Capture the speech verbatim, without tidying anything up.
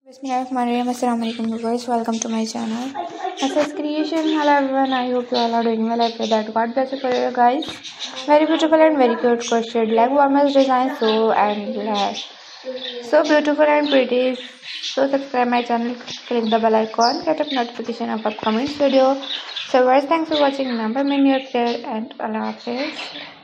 Bismillahirrahmanirrahim. Assalamu alaikum viewers. Welcome to my channel. S S Creation. Hello everyone. I hope you all are doing well. I pray that God bless you for you guys. Very beautiful and very cute crochet leg warmers design. So and uh, so beautiful and pretty. So subscribe my channel. Click the bell icon. Get up notification of upcoming video. So guys, thanks for watching. Remember me in your prayer and Allah Hafiz.